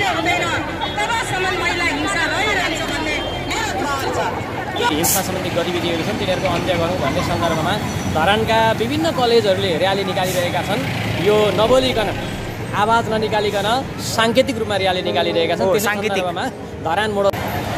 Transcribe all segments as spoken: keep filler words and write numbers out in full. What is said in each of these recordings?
हिंसा सम्बन्धी गतिविधिहरू छन् तिनीहरूको अन्त्य गरौँ भन्ने सन्दर्भमा धरानका विभिन्न कलेजहरूले र्याली निकालिरहेका छन्। यो नबोलिकन आवाज ननिकालिकन साङ्केतिक रूपमा र्याली निकालिरहेका छन्। त्यस सन्दर्भमा धरान मोड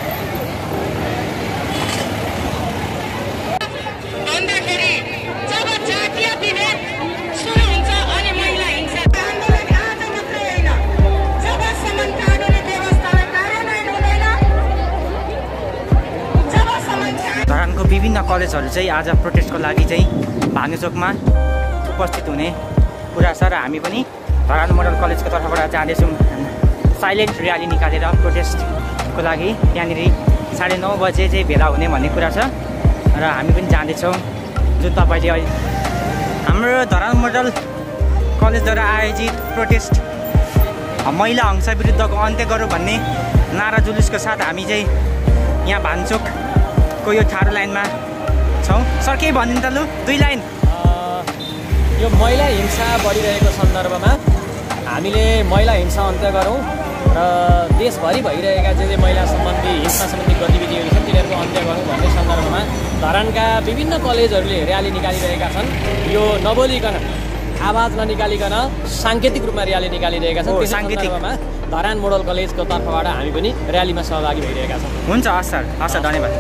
धरानको विभिन्न कलेजहरू चाहिँ आज प्रोटेस्टको लागि चाहिँ भानुचोकमा उपस्थित हुने कुरा छ र हामी पनि धरान मोडल कलेजको तर्फबाट जाँदैछौँ। साइलेन्ट र्याली निकालेर प्रोटेस्टको लागि त्यहाँनिर साढे नौ बजे चाहिँ भेला हुने भन्ने कुरा छ र हामी पनि जाँदैछौँ। जुन तपाईँले अहिले हाम्रो धरान मोडल कलेजद्वारा आयोजित प्रोटेस्ट महिला हिंसा विरुद्धको अन्त्य गरौँ भन्ने नारा जुलुसको साथ हामी चाहिँ यहाँ भान्चोकको यो ठाडो लाइनमा छौँ। सर केही भनिदिनु त लु दुई लाइन। यो महिला हिंसा बढिरहेको सन्दर्भमा हामीले महिला हिंसा अन्त्य गरौँ र देशभरि भइरहेका जे जे महिला सम्बन्धी हिंसा सम्बन्धी गतिविधिहरू छन् तिनीहरूको अन्त्य गरौँ भन्ने सन्दर्भमा धरानका विभिन्न कलेजहरूले र्याली निकालिरहेका छन्। यो नबोलिकन आवाज ननिकालिकन साङ्केतिक रूपमा र्याली निकालिरहेका छन्। त्यस सन्दर्भमा धरान मोडल कलेजको तर्फबाट हामी पनि र्यालीमा सहभागी भइरहेका छौँ। हुन्छ, हस् सर, हस् सर, धन्यवाद।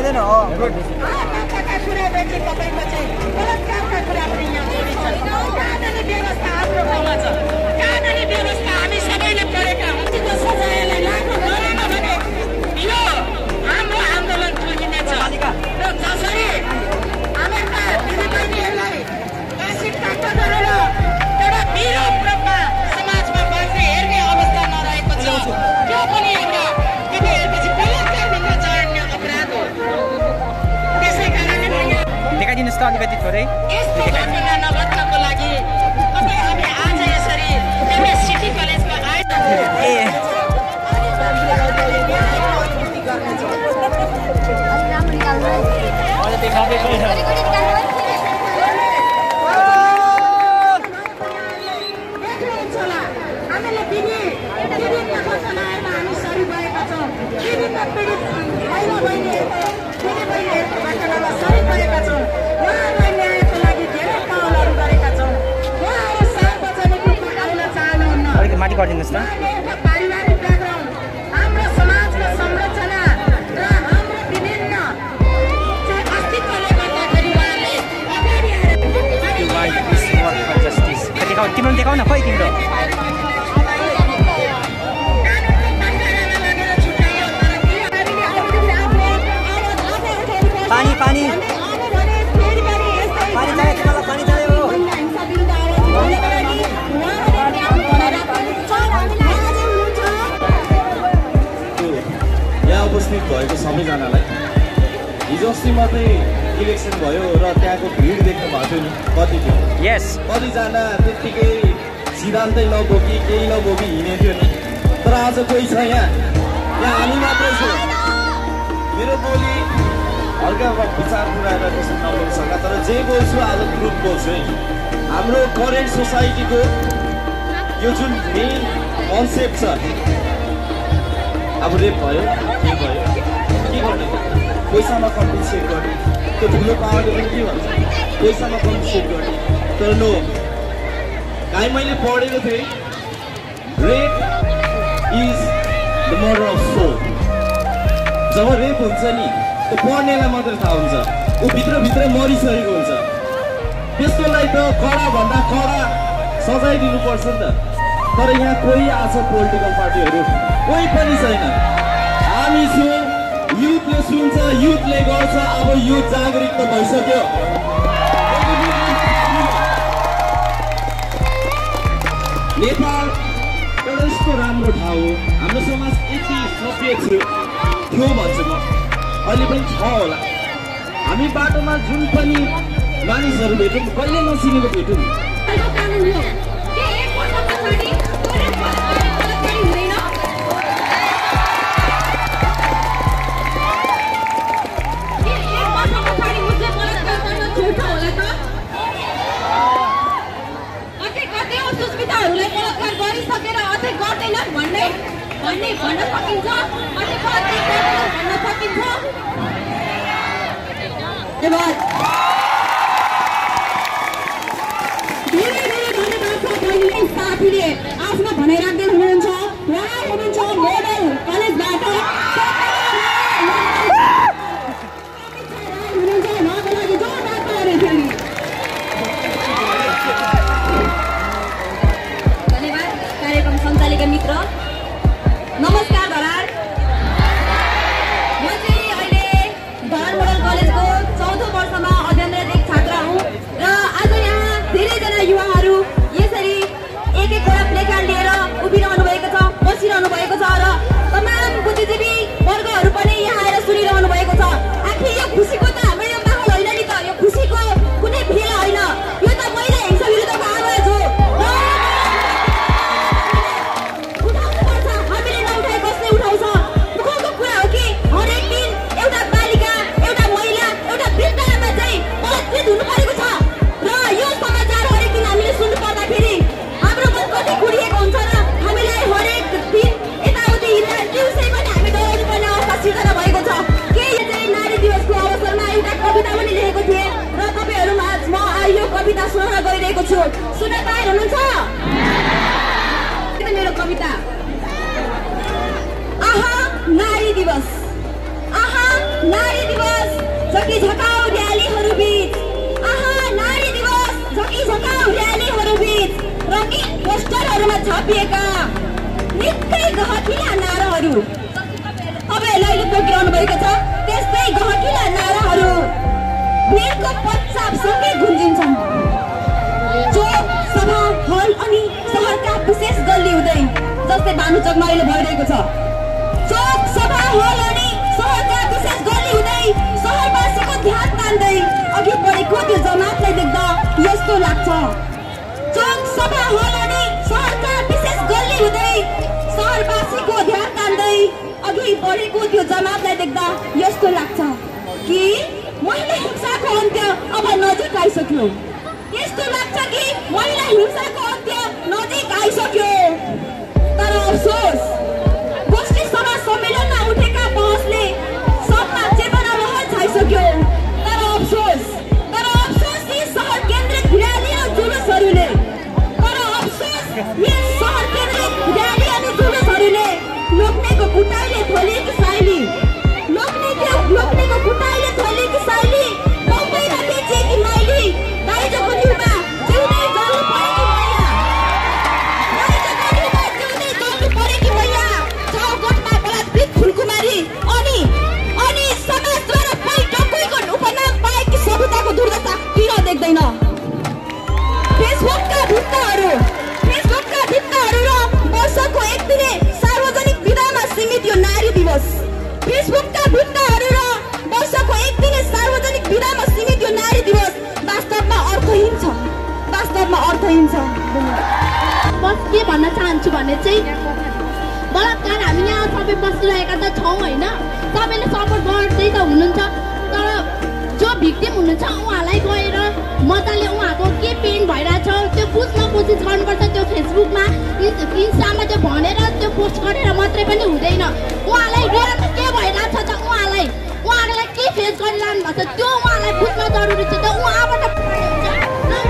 पर्दैन हो बलात्कारका कुरा बेची तपाईँको चाहिँ बलात्कारका कुरा पनि यहाँ जोडिन्छ कानुनी व्यवस्था हाम्रो ठाउँमा छ कानुनी व्यवस्था हामी सबैले पढेका हत्याको सजायलाई लागू गरेन भने यो हाम्रो आन्दोलन ठुलिनेछ र जसरी अमेरिका दिदीबहिनीहरूलाई एसिड प्राप्त गरेर एउटा विरोध रूपमा समाजमा बाँच्ने हेर्ने अवस्था नरहेको छ त्यो पनि एउटा दिदीहरूपछि बलात्कारभित्र चढ्ने अपराध हो त्यसै कारणले देखाइदिनुहोस् त अलिकति थोरै यस्तो घटना नघट्नको लागि तपाईँ हामी आज यसरी एउटा सिटी कलेजको आयोजन ए हामीले विभिन्न विभिन्न घटनाहरूमा हामी सरी भएका छौँ विभिन्न पीडित महिला बहिनीहरूको दिदी बहिनीहरूको घटनामा सरी भएका छौँ उहाँहरूलाई न्यायको लागि धेरै पहलहरू गरेका छौँ उहाँहरू सार्वजनिक रूपमा आउन चाहनुहुन्न अलिकति माथि गरिदिनुहोस् त उहाँहरूको पारिवारिक ब्याकग्राउन्ड हाम्रो समाजको संरचना र हाम्रो विभिन्न चाहिँ अस्तित्वले गर्दाखेरि उहाँले अगाडि आएर तिम्रो देखाउ न खोइ तिम्रो पानी पानी पानी चाहियो तिमीलाई पानी चाहियो यहाँ उपस्थित भएको सबैजनालाई हिजो अस्ति मात्रै इलेक्सन भयो र त्यहाँको भिड देख्नु भएको थियो नि कति थियो यस कतिजना त्यत्तिकै सिद्धान्तै नबोकी केही नबोकी हिँडेको थियो नि तर आज कोही छ यहाँ यहाँ हामी मात्रै छौँ मेरो बोली हल्का विचार कुराएर त्यसो नबोल्न सक्ला तर जे बोल्छु आज ट्रुथ बोल्छु है हाम्रो करेन्ट सोसाइटीको यो जुन मेन कन्सेप्ट छ अब रेप भयो के भयो के गर्ने पैसामा कम्पेन्सेट गर्ने त्यो ठुलो पावरले पनि के भन्छ पैसामा कम्पेन्सेट गर्ने तर नो काहीँ मैले पढेको थिएँ rape is the murder of soul जब रेप हुन्छ नि त्यो पढ्नेलाई मात्रै थाहा हुन्छ ऊ भित्रभित्र मरिसकेको हुन्छ त्यस्तोलाई त कडाभन्दा कडा सजाय दिनुपर्छ नि त तर यहाँ कोही आज पोलिटिकल पार्टीहरू कोही पनि छैन हामी छौँ युथले सुन्छ युथले गर्छ अब युथ जागृत त भइसक्यो नेपाल एउटा यस्तो राम्रो ठाउँ हो हाम्रो समाज यति सभ्य थियो थियो भन्छु म अहिले पनि छ होला हामी बाटोमा जुन पनि मानिसहरू भेटौँ कहिले नचिनेको भेटौँ भन्ने भन्ने भन्न सकिन्छ अनि कति भन्न सकिन्छ धन्यवाद धेरै धेरै धन्यवाद छ बहिनीले साथीले आफ्नो भनाइ राख्दै हुनुहुन्छ उहाँ हुनुहुन्छ मोडल कलेजबाट हुनुहुन्छ उहाँको लागि जोरदार ताली फेरि धन्यवाद कार्यक्रम सञ्चालिका मित्र नमस्कार धरार म चाहिँ अहिले धरार मोडल कलेजको चौथो वर्षमा अध्ययनरत एक छात्रा हुँ र आज यहाँ धेरैजना युवाहरू यसरी एक एकवटा प्लेकार्ड लिएर उभिरहनु भएको छ बसिरहनु भएको छ र तमाम बुद्धिजीवी वर्गहरू पनि यहाँ आएर सुनिरहनु भएको छ आखिर यो खुसीको त हाम्रो यो माहौल होइन नि त यो खुसीको कुनै फेला होइन यो त महिला हिंसा विरुद्धको आवाज हो कविता सुनाउन गइरहेको छु सुन्न तयार हुनुहुन्छ मेरो कविता आहा नारी दिवस आहा नारी दिवस झकी झकाउ र्यालीहरू बीच आहा नारी दिवस झकी झकाउ र्यालीहरू बीच रंगीन पोस्टरहरूमा छापिएका निकै गहकिला नाराहरू तपाईहरुले अहिले तोकिरहनु भएको छ त्यस्तै गहकिला नाराहरू भिडको पश्चापसँगै गुन्जिन्छन्। चोक सभा हल अनि शहरका विशेष गल्ली हुँदै जस्तै भानुचोकमा अहिले भइरहेको छ चोक सभा हल अनि शहरका विशेष गल्ली हुँदै शहरवासीको ध्यान तान्दै अघि बढेको त्यो जमातलाई देख्दा यस्तो लाग्छ। चोक सभा हल अनि शहरका विशेष गल्ली हुँदै शहरवासीको ध्यान तान्दै अघि बढेको त्यो जमातलाई देख्दा यस्तो लाग्छ कि महिला हिंसाको अन्त्य अब नजिक आइसक्यो। यस्तो लाग्छ कि महिला हिंसाको अन्त्य नजिक आइसक्यो। तर अफसोस गोष्ठी सभा सम्मेलनमा उठेका बहसले सबमा चेतना लहर छाइसक्यो। तर अफसोस तर अफसोस यी सहर केन्द्रित र्याली र जुलुसहरूले तर अफसोस यी सहर केन्द्रित र्याली अनि जुलुसहरूले लोक्नेको कुटाइले थलिएकी शैली लोक्नेको लोक्नेको कुटाइले थलिएकी शैली बम्बईमा बेचिएकी माइली दाइजोको न्युमा जिउँदै जल्नु परेकी मैया दाइजोको न्युमा जिउँदै जल्नु परेकी मैया चौकोटमा बलात्कृत फुलकुमारी अनि अनि समाजद्वारा पैटोको उपनाम पाएकी सभ्यताको दुर्दशा किन देख्दैन। फेसबुकका भित्ताहरू फेसबुकका भित्ताहरू र वर्षको एक दिने सार्वजनिक विधामा सीमित यो नारी दिवस फेसबुकका भित्ताहरू र वर्षको एक दिने सार्वजनिक विधामा सीमित यो नारी दिवस वास्तवमा अर्थहीन छ वास्तवमा अर्थहीन छ। बस के भन्न चाहन्छु भने चाहिँ बलात्कार हामी यहाँ सबै बसिरहेका त छौँ होइन सबैले सपोर्ट गर्दै त हुनुहुन्छ तर जो भिक्टिम हुनुहुन्छ उहाँलाई गएर मजाले उहाँको के पेन भइरहेछ त्यो बुझ्न कोसिस गर्नुपर्छ। त्यो फेसबुकमा इन्स्टामा त्यो भनेर त्यो पोस्ट गरेर मात्रै पनि हुँदैन। उहाँलाई रियल के भइरहेछ त उहाँलाई उहाँलाई के फेस गरिरहनु भएको छ त्यो उहाँलाई बुझ्न जरुरी छ। त उहाँबाट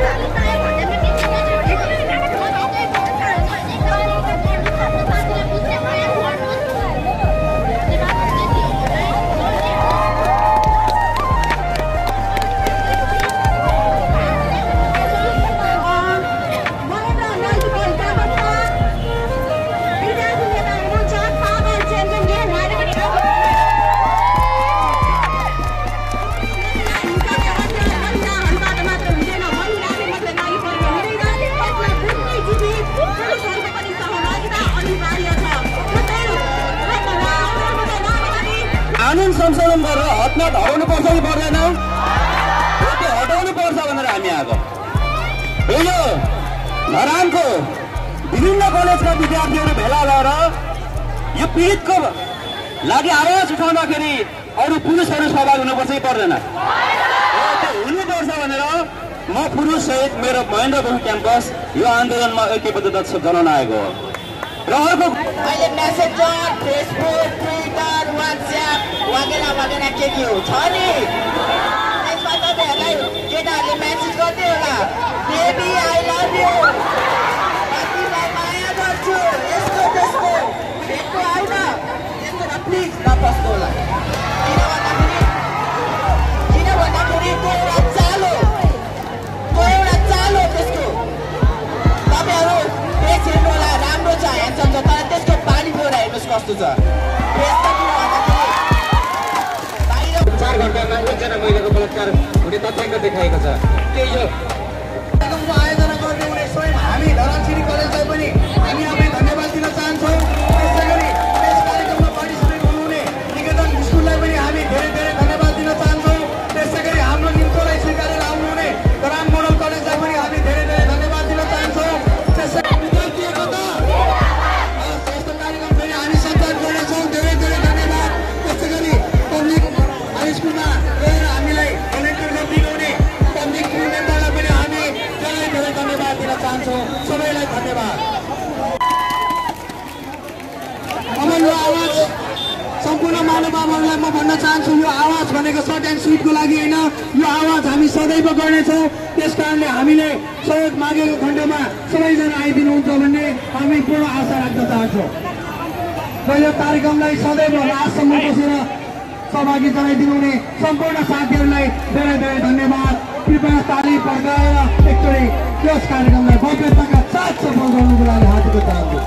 कानुन संशोधन गरेर हतनात हटाउनु पर्छ कि पर्दैन त्यो हटाउनु पर्छ भनेर हामी आएको। यो धरानको विभिन्न कलेजका विद्यार्थीहरू भेला भएर यो पीडितको लागि आवाज उठाउँदाखेरि अरू पुरुषहरू सहभागी हुनुपर्छ कि पर्दैन त्यो हुनुपर्छ भनेर म पुरुष सहित मेरो महेन्द्र बसु क्याम्पस यो आन्दोलनमा ऐक्यबद्धता जनाउन आएको हो। र अर्को अहिले मेसेन्जर फेसबुक ट्विटर वाट्सएप वगेरा वगेरा के के हो छ नि त्यसमा तपाईँहरूलाई केटाहरूले मेसेज गर्दै होला बेबी आई लभ यु तिमीलाई माया गर्छु यस्तो त्यस्तो भेट्नु आउन यस्तो प्लिज नपस्नु होला। किन भन्दाखेरि किन भन्दाखेरि त्यो एउटा चाल हो त्यो एउटा चाल हो त्यसको तपाईँहरू फेस हेर्नु होला राम्रो छ ह्यान्डसम छ तर त्यसको पानी गएर हेर्नुहोस् कस्तो छ। चार घन्टामा एकजना महिलाको बलात्कार हुने तथ्याङ्क देखाएको छ। त्यही हो आयोजना गर्ने हुने स्वयं हामी धरानसिरी कलेजलाई पनि हामी आफै धन्यवाद दिन चाहन्छौँ। त्यसै गरी यस कार्यक्रममा पार्टिसिपेट हुनुहुने निकेतन स्कुललाई पनि हामी धेरै धेरै धन्यवाद दिन चाहन्छौँ। त्यसै गरी हाम्रो निम्तोलाई स्वीकारेर आउनुहुने धरान मोडल कलेजलाई पनि हामी धेरै धेरै धन्यवाद दिन चाहन्छौँ। त्यसै विद्यार्थी एकता यस्तो कार्यक्रम फेरि हामी सञ्चालन गर्नेछौँ धेरै धेरै धन्यवाद। त्यसै गरी पब्लिक हाई स्कुलमा गएर हामीलाई भलेन्टियर गरिदिनुहुने पब्लिक क्रू मेम्बरलाई पनि हामी धेरै धेरै धन्यवाद दिन चाहन्छौँ। सबैलाई धन्यवाद। अब यो आवाज सम्पूर्ण महानुभावहरूलाई म भन्न चाहन्छु यो आवाज भनेको सर्ट एन्ड स्विटको लागि होइन यो आवाज हामी सदैव गर्नेछौँ। त्यस कारणले हामीले सहयोग मागेको खण्डमा सबैजना आइदिनुहुन्छ भन्ने हामी पूर्ण आशा राख्न चाहन्छौँ र यो कार्यक्रमलाई सदैव लास्टसम्म बसेर सहभागी जनाइदिनु हुने सम्पूर्ण साथीहरूलाई धेरै धेरै धन्यवाद। कृपया ताली पड्काएर एकचोटि यस कार्यक्रमलाई भव्यताका साथ सफल गर्नुको लागि हार्दिक चाहन्छु।